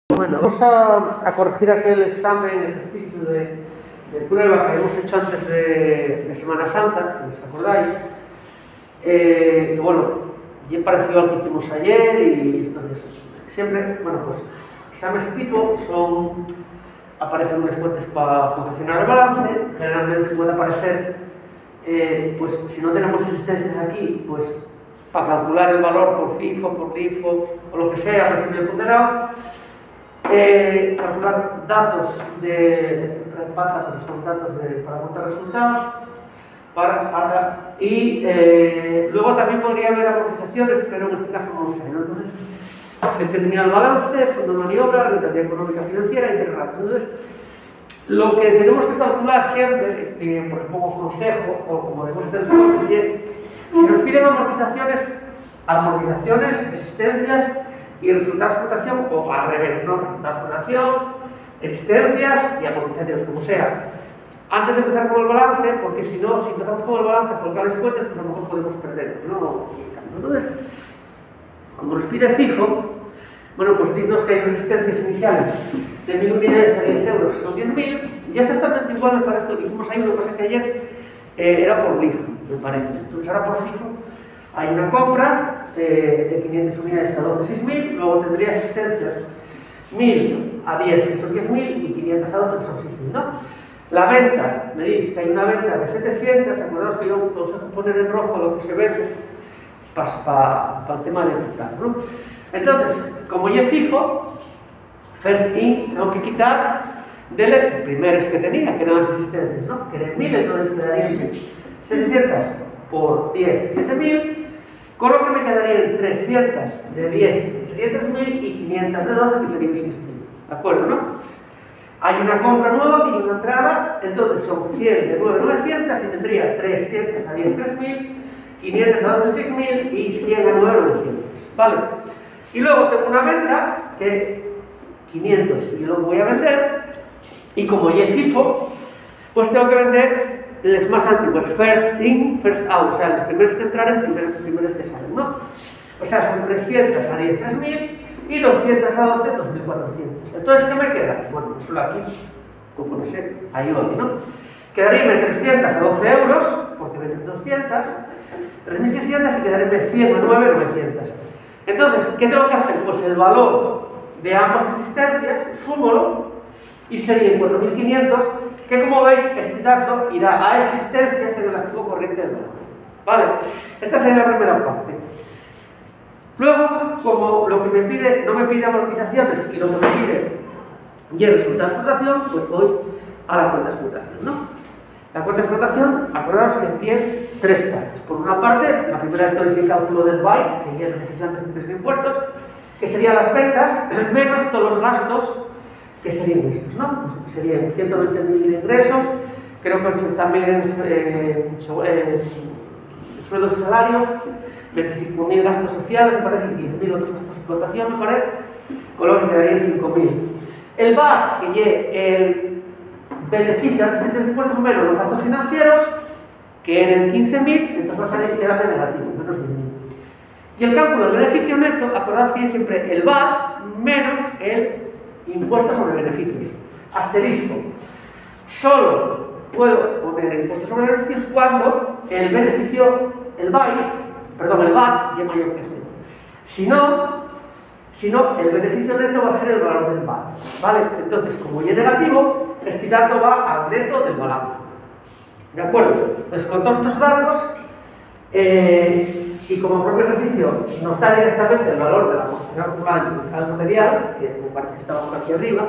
Bueno, vamos a corregir aquel examen, ejercicio de prueba que hemos hecho antes de Semana Santa, si os acordáis. Y bueno, bien parecido al que hicimos ayer y entonces siempre, bueno, pues exámenes tipo aparecen unas fuentes para confeccionar el balance. Generalmente puede aparecer, pues si no tenemos existencias aquí, pues para calcular el valor por FIFO, por LIFO o lo que sea, recién ponderado. Calcular datos de pata, que son datos para contar resultados, y luego también podría haber amortizaciones, pero en este caso no lo sé, ¿no? Entonces, determinar el balance, fondo de maniobra, rentabilidad económica financiera, integrar. Entonces, lo que tenemos que calcular siempre, por pongo consejo, o como debemos tener si nos piden amortizaciones, existencias y resultados de explotación, o al revés, ¿no? Resultados de explotación, existencias y amortizaciones, como sea. Antes de empezar con el balance, porque si no, si empezamos con el balance por tales cuentas, pues a lo mejor podemos perder, ¿no? Entonces, como nos pide FIFO, bueno, pues dinos que hay existencias iniciales de 1000 unidades a 10 euros, son 10.000, y exactamente igual me parece lo que hicimos ahí, lo que pasa es que ayer era por LIFO, me parece. Entonces ahora por FIFO hay una compra de 500 unidades a 12, 6.000, luego tendría existencias 1000 a 10, que son 10.000, y 500 a 12, que son 6.000, ¿no? La venta, me dice que hay una venta de 700, acordaos que yo os voy a poner en rojo lo que se vende para el tema de comprar, ¿no? Entonces, como ya FIFO, first in, tengo que quitar de los primeros que tenía, que eran las existencias, ¿no? Que eran 1000, entonces quedarían 700 por 10, 7.000. Con lo que me quedarían 300 de 10, que serían 3.000, y 500 de 12, que serían 6.000. ¿De acuerdo, no? Hay una compra nueva, tiene una entrada, entonces son 100 de 9, 900, y tendría 300 a 10, 3.000, 500 a 12, 6.000, y 100 a 9, 900. ¿Vale? Y luego tengo una venta que 500 yo lo voy a vender, y como ya es FIFO, pues tengo que vender los más antiguos, first in, first out, o sea, los primeros que entraren, primeros que salen, ¿no? O sea, son 300 a 10, 3.000, y 200 a 12, 2.400. Entonces, ¿qué me queda? Bueno, solo aquí, como no sé, ahí voy, ¿no? Quedaríame 300 a 12 euros, porque venden 200, 3.600, y quedaríame 100 a 9, 900. Entonces, ¿qué tengo que hacer? Pues el valor de ambas existencias, súmolo, y serían 4.500, que como veis, este dato irá a existencias en el activo corriente del balance. ¿Vale? Esta sería la primera parte. Luego, como lo que me pide, no me pide amortizaciones y lo que me pide y el resultado de explotación, pues voy a la cuenta de explotación, ¿no? La cuenta de explotación, acordaos que tiene tres partes. Por una parte, la primera es el cálculo del BAI, que ya es beneficio antes de tres impuestos, que serían las ventas menos todos los gastos que serían estos, ¿no? Pues serían 120.000 de ingresos, creo que 80.000 en sueldos y salarios, 25.000 gastos sociales, me parece, y 15.000 otros gastos de explotación, me parece, con lo que quedarían 5.000. El VAT, que lleve el beneficio antes de tres impuestos menos los gastos financieros, que eran 15.000, entonces va a salir queda negativo, menos 10.000. Y el cálculo del beneficio neto, acordaos que es siempre el VAT menos el impuesto sobre beneficios. Asterisco. Solo puedo poner el impuesto sobre beneficios cuando el beneficio, el VAT ya es mayor que esto. Si no, el beneficio neto va a ser el valor del VAT. ¿Vale? Entonces, como ya es negativo, este dato va al neto del balance. ¿De acuerdo? Entonces, con todos estos datos, y como propio ejercicio nos da directamente el valor de la amortización acumulada en el mercado material, que me parece que estaba por aquí arriba,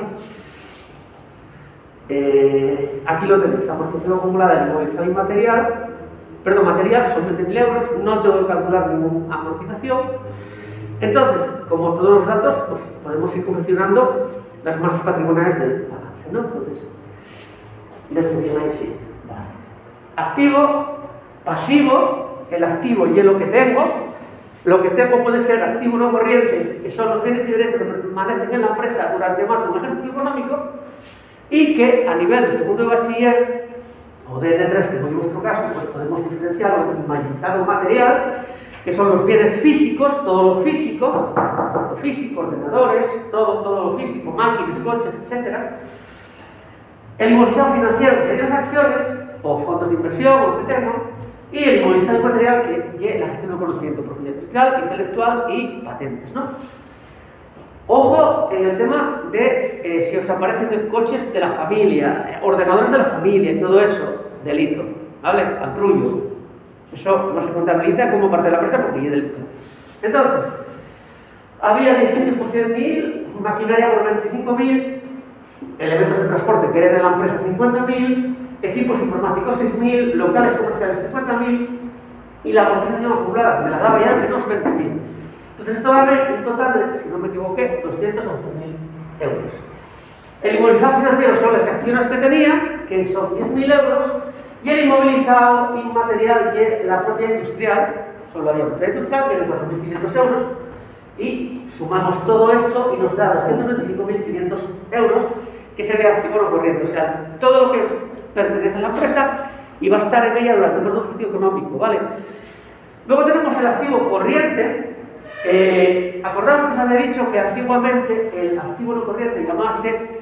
aquí lo tenéis, amortización acumulada en movilizado inmaterial, material, son 20.000 euros, no tengo que calcular ninguna amortización. Entonces, como todos los datos, pues podemos ir confeccionando las masas patrimoniales del balance, ¿no? Entonces, ya se viene ahí, sí. Activo, pasivo. El activo y lo que tengo. Lo que tengo puede ser activo no corriente, que son los bienes y derechos que permanecen en la empresa durante más de un ejercicio económico, y que a nivel de segundo de bachiller, o de 3, que en vuestro caso, pues podemos diferenciarlo en mayorizado material, que son los bienes físicos, todo lo físico, ordenadores, todo lo físico, máquinas, coches, etc. El inmovilizado financiero, que serían las acciones, o fondos de inversión, o lo que tengan, y el inmovilizado inmaterial, que es la gestión del conocimiento, propiedad industrial, intelectual y patentes, ¿no? Ojo en el tema de si os aparecen coches de la familia, ordenadores de la familia y todo eso, delito, ¿vale? Altrullo. Eso no se contabiliza como parte de la empresa porque es delito. Entonces, había edificios por 100.000, maquinaria por 25.000, elementos de transporte que eran de la empresa 50.000, equipos informáticos 6.000, locales comerciales 50.000 y la amortización acumulada, me la daba ya de unos 20.000. Entonces esto vale un total de, si no me equivoqué, 211.000 euros. El inmovilizado financiero son las acciones que tenía, que son 10.000 euros, y el inmovilizado inmaterial, que es la propiedad industrial, solo había propiedad industrial, que es de 4.500 euros, y sumamos todo esto y nos da 225.500 euros, que sería activo no corriente, o sea, todo lo que pertenece a la empresa y va a estar en ella durante el ejercicio económico, ¿vale? Luego tenemos el activo corriente. Acordaos que os había dicho que antiguamente el activo no corriente llamase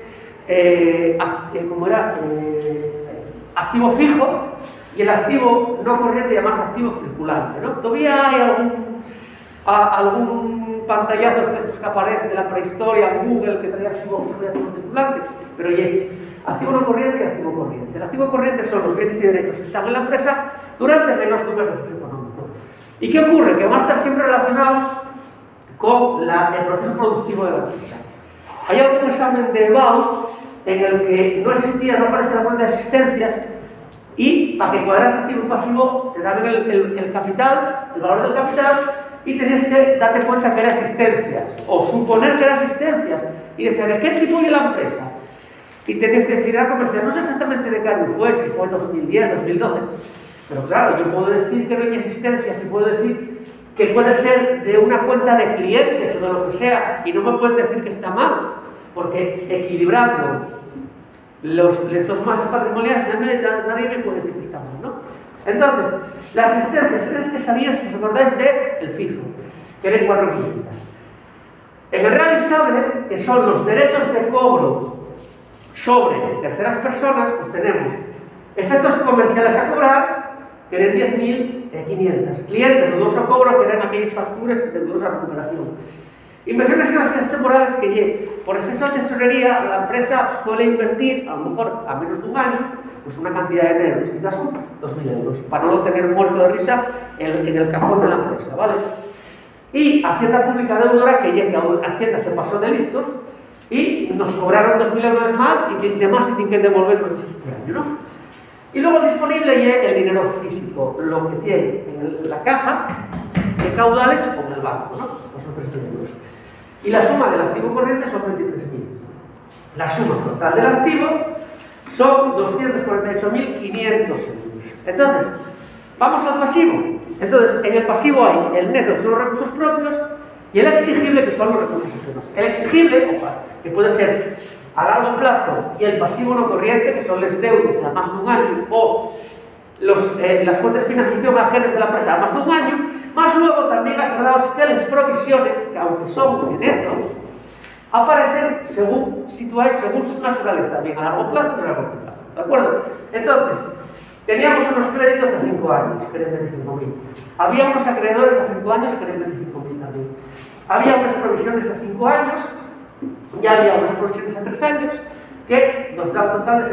activo fijo y el activo no corriente llamase activo circulante, ¿no? Todavía hay algún pantallazo de estos que aparece de la prehistoria en Google que traía activo fijo y activo circulante, pero oye, activo no corriente y activo corriente. El activo corriente son los bienes y derechos que están en la empresa durante menos de un ejercicio económico. ¿Y qué ocurre? Que van a estar siempre relacionados con el proceso productivo de la empresa. Hay algún examen de BAU en el que no existía, no aparece la cuenta de existencias y para que cuadras activo y pasivo te daban el capital, el valor del capital y tenías que darte cuenta que era existencias o suponer que era existencias y decir, ¿de qué tipo es la empresa? Y tenías que decir, era comercial, no sé exactamente de qué año fue, si fue 2010, 2012, pero claro, yo puedo decir que no hay existencias y puedo decir que puede ser de una cuenta de clientes o de lo que sea, y no me pueden decir que está mal, porque equilibrando los dos masas patrimoniales, nadie me puede decir que está mal, ¿no? Entonces, las existencias son las que salían, si os acordáis, del FIFO, que eran 4 cositas. En el realizable, que son los derechos de cobro sobre terceras personas, pues tenemos efectos comerciales a cobrar, que eran 10.500. Clientes de dudoso cobro, que eran aquellas facturas de dudosa recuperación. Inversiones financieras temporales que, por exceso de tesorería, la empresa suele invertir, a lo mejor a menos de un año, pues una cantidad de dinero, en este caso 2.000 euros, para no tener muerto de risa en el cajón de la empresa, ¿vale? Y Hacienda Pública Deudora, que Hacienda se pasó de listos y nos cobraron 2.000 euros más y demás y tienen que devolvernos este año, ¿no? Y luego disponible ya el dinero físico, lo que tiene en la caja de caudales o en el banco, ¿no? Pues son 3.000 euros. Y la suma del activo corriente son 23.000. La suma total del activo son 248.500 euros. Entonces, vamos al pasivo. Entonces, en el pasivo hay el neto, que son los recursos propios, y el exigible, que son los recursos ajenos. El exigible, que puede ser a largo plazo, y el pasivo no corriente, que son las deudas a más de un año, o las fuentes de financiación ajenas de la empresa a más de un año, más luego también acordaos que las provisiones, que aunque son de neto, aparecen según su naturaleza, bien a largo plazo y a largo plazo, ¿de acuerdo? Entonces, teníamos unos créditos a 5 años, que eran 25.000. Había unos acreedores a 5 años, que eran 25.000 también. Había unas provisiones a 5 años, y había unas provisiones a 3 años, que nos da un total de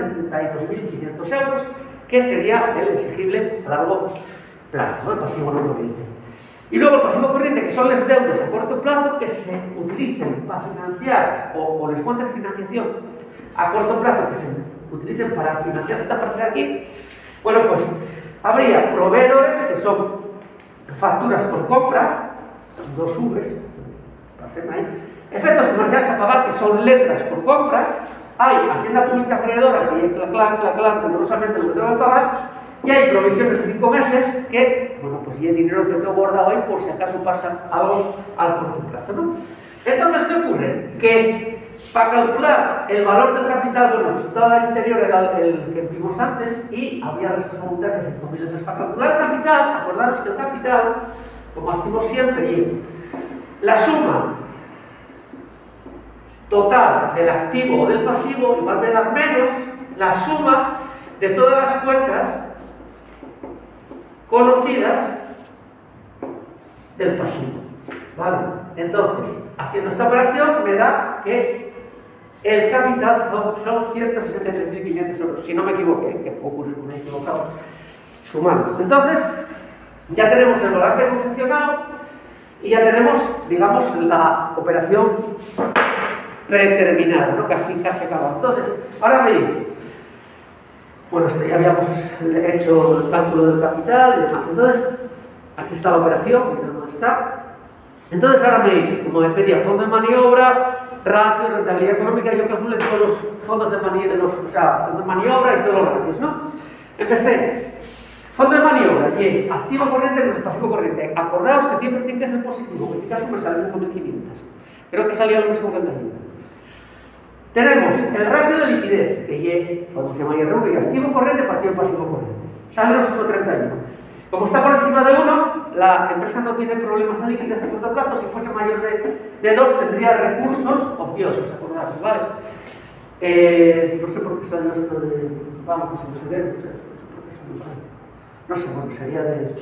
72.500 euros, que sería el exigible a largo plazo, ¿no? El pasivo no corriente. Y luego el pasivo corriente, que son las deudas a corto plazo que se utilicen para financiar, o las fuentes de financiación a corto plazo que se utilicen para financiar esta parte de aquí. Bueno, pues habría proveedores, que son facturas por compra, 2 Vs, pasen ahí. Efectos comerciales a pagar, que son letras por compra. Hay Hacienda Pública Acreedora, que hay claclan, dolorosamente lo que tengo que pagar. Y hay provisiones de 5 meses que, bueno, pues y el dinero que tengo guardado ahí por si acaso pasa algo al corto plazo, ¿no? Entonces, ¿qué ocurre? Que para calcular el valor del capital, bueno, el resultado interior era el que vimos antes y había reserva voluntaria de 5.000. Entonces, para calcular el capital, acordaros que el capital como hacemos siempre, y la suma total del activo o del pasivo igual me da menos la suma de todas las cuentas conocidas del pasivo. ¿Vale? Entonces, haciendo esta operación me da que el capital son 163.500 euros, si no me equivoqué, que puede ocurrir que me he equivocado sumando. Entonces, ya tenemos el balance confeccionado y ya tenemos, digamos, la operación predeterminada, ¿no? Casi acabado. Entonces, ahora me dice, bueno, ya habíamos hecho el cálculo del capital y demás. Entonces, aquí está la operación, mira dónde está. Entonces ahora me dice, como me pedía fondo de maniobra, ratio, rentabilidad económica, yo calculé todos los fondos de maniobra, fondo de maniobra y todos los ratios, ¿no? Empecé. Fondo de maniobra, y activo corriente menos pasivo corriente. Acordaos que siempre tiene que ser positivo, en este caso me salió 5.500. Creo que salía lo mismo que el de ayuda. Tenemos el ratio de liquidez, que Y, cuando se llama IRV, y activo corriente, partido pasivo corriente. Sale los 1,31. Como está por encima de 1, la empresa no tiene problemas de liquidez a corto plazo. Si fuese mayor de 2, tendría recursos ociosos, acordaros, ¿vale? No sé por qué salió esto de bancos, no sé qué, no sé, bueno, sería de...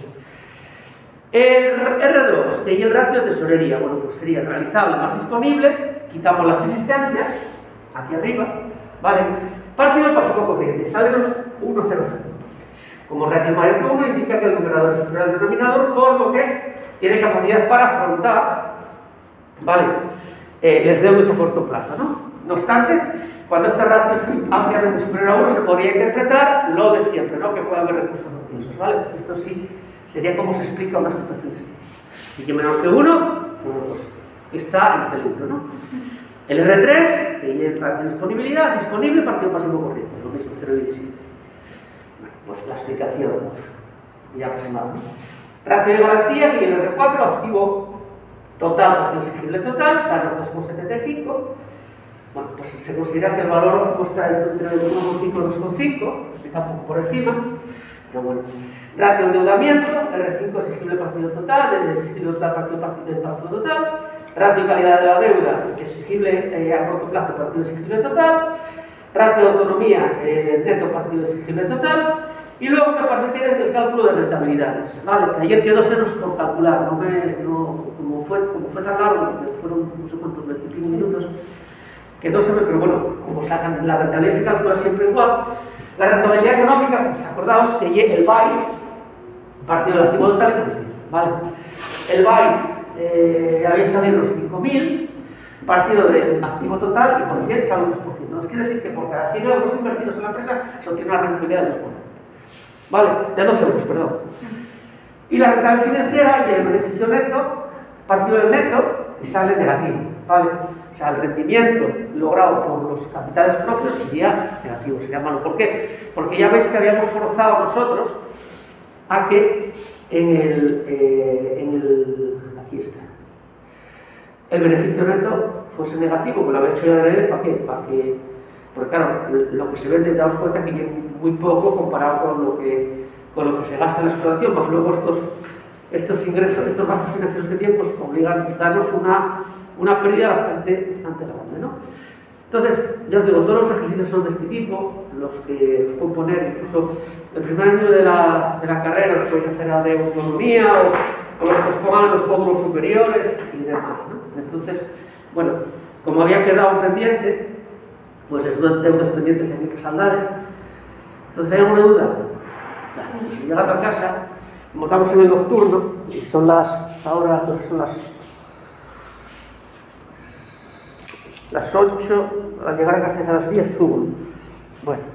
El R2, que es el ratio de tesorería, bueno, pues sería realizable más disponible, quitamos las existencias, aquí arriba, ¿vale? Partido pasivo corriente, sale los 1,00. Como ratio mayor que 1 indica que el numerador es superior al denominador, por lo que tiene capacidad para afrontar, ¿vale? Las deudas a corto plazo, ¿no? No obstante, cuando este ratio es ampliamente superior a 1, se podría interpretar lo de siempre, ¿no? Que puede haber recursos ociosos, ¿vale? Esto sí sería como se explica una situación así. Y que menor que 1, pues está en peligro, ¿no? El R3, que es el ratio de disponibilidad, disponible, partido pasivo corriente, lo mismo, 0,17. Pues la explicación ya aproximada, ¿no? Ratio de garantía, que el R4, activo total, partido exigible total, da los 2,75. Bueno, pues se considera que el valor óptimo está entre 1,5 y 2,5, está un poco por encima, pero bueno. Ratio de endeudamiento, R5 exigible partido total, desde exigible total partido pasivo total. Ratio de calidad de la deuda, exigible a corto plazo, partido exigible total. Ratio de autonomía, neto partido exigible total. Y luego me parece que es el cálculo de rentabilidades, ¿vale? Que ayer quedó senos por calcular, como fue tan largo, fueron no sé cuántos, 25 minutos, quedó senos, pero bueno, como sacan la rentabilidad se calcula siempre igual. La rentabilidad económica, pues acordaos que el BAI, partido del activo total, ¿vale? El BAI había salido los 5.000, partido del activo total, y por 100 sale un 2%. Nos quiere decir que por cada 100 euros invertidos en la empresa se obtiene una rentabilidad de 2%. ¿Vale? De 2 euros, perdón. Y la rentabilidad financiera y el beneficio neto, partido del neto, y sale negativo, ¿vale? O sea, el rendimiento logrado por los capitales propios sería negativo, sería malo. ¿Por qué? Porque ya veis que habíamos forzado nosotros a que aquí está, el beneficio neto fuese negativo, que lo había hecho ya de ¿para qué? Porque claro, lo que se vende, daos cuenta que es muy poco comparado con lo que se gasta en la explotación, pues luego estos ingresos, estos gastos financieros que tienen, pues obligan a darnos una pérdida bastante grande, ¿no? Entonces, ya os digo, todos los ejercicios son de este tipo, los que os puedo poner, incluso el primer año de la carrera los podéis hacer a de autonomía o los que os pongan en los módulos superiores y demás, ¿no? Entonces, bueno, como había quedado pendiente, pues es unas deudas pendientes que hay que saldarles. Entonces, ¿hay alguna duda? Si llegando a casa, como estamos en el nocturno, y son ahora son las 8, al llegar a casa a las 10 subo. Bueno.